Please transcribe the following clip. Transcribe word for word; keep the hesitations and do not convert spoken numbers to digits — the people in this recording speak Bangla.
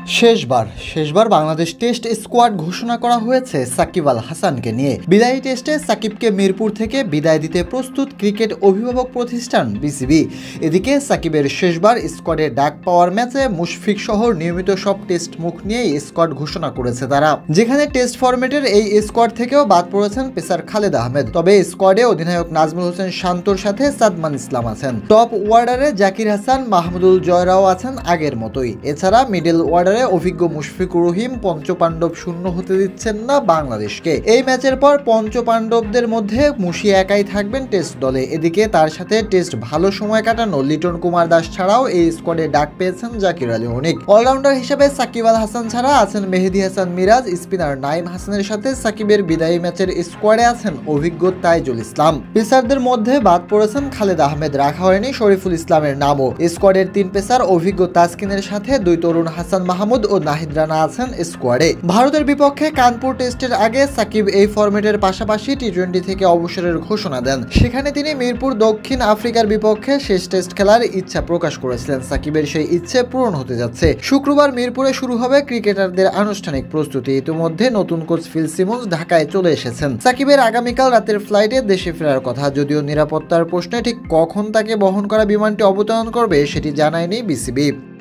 শেষবার শেষবার বাংলাদেশ টেস্ট স্কোয়াড ঘোষণা করা হয়েছে সাকিব আল হাসানকে নিয়ে। বিদায়ী টেস্টে সাকিবকে মিরপুর থেকে বিদায় দিতে প্রস্তুত ক্রিকেট অভিভাবক প্রতিষ্ঠান বিসিবি। এদিকে সাকিবের শেষবার স্কোয়াডে ডাক পাওয়ার ম্যাচে মুশফিক সহ নিয়মিত সব টেস্ট মুখ নিয়েই স্কোয়াড ঘোষণা করেছে তারা, যেখানে টেস্ট ফরম্যাটের এই স্কোয়াড থেকেও বাদ পড়েছেন পেসার খালেদ আহমেদ। তবে স্কোয়াডে অধিনায়ক নাজমুল হোসেন শান্তর সাথে সাদমান ইসলাম আছেন। টপ ওয়ার্ডারে জাকির হাসান, মাহমুদুল জয়রাও আছেন আগের মতোই। এছাড়া মিডল ওয়ার্ডারে অভিজ্ঞ মুশফিকুর রহিম পঞ্চপাণ্ডব শূন্য হতে দিচ্ছেন না বাংলাদেশকে। এই ম্যাচের পর পঞ্চপাণ্ডবদের মধ্যে মুশি একাই থাকবেন টেস্ট দলে। এদিকে তার সাথে টেস্ট ভালো সময় কাটানো লিটন কুমার দাস ছাড়াও এই স্কোয়াডে ডাক পেয়েছেন জাকির আলী অনিক। অলরাউন্ডার হিসেবে সাকিব আল হাসান ছাড়া আছেন মেহেদী হাসান মিরাজ। স্পিনার নাইম হাসানের সাথে সাকিবের বিদায়ী ম্যাচের স্কোয়াডে আছেন অভিজ্ঞ তাইজুল ইসলাম। পেসারদের মধ্যে বাদ পড়েছেন খালেদ আহমেদ, রাখা হয়নি শরীফুল ইসলামের নামও। স্কোয়াডের তিন পেসার অভিজ্ঞ তাসকিনের সাথে দুই তরুণ হাসান মাহমুদ ও নাহিদ রানা আছেন স্কোয়াডে। ভারতের বিপক্ষে কানপুর টেস্টের আগে সাকিব এই ফরম্যাটের পাশাপাশি টি টোয়েন্টি থেকে অবসরের ঘোষণা দেন। সেখানে তিনি মিরপুর দক্ষিণ আফ্রিকার বিপক্ষে শেষ টেস্ট খেলার ইচ্ছা প্রকাশ করেছিলেন। সাকিবের সেই ইচ্ছে পূরণ হতে যাচ্ছে। শুক্রবার মিরপুরে শুরু হবে ক্রিকেটারদের আনুষ্ঠানিক প্রস্তুতি। ইতিমধ্যে নতুন কোচ ফিল সিমন্স ঢাকায় চলে এসেছেন। সাকিবের আগামীকাল রাতের ফ্লাইটে দেশে ফেরার কথা, যদিও নিরাপত্তার প্রশ্নে ঠিক কখন তাকে বহন করা বিমানটি অবতরণ করবে সেটি জানায়নি বিসিবি।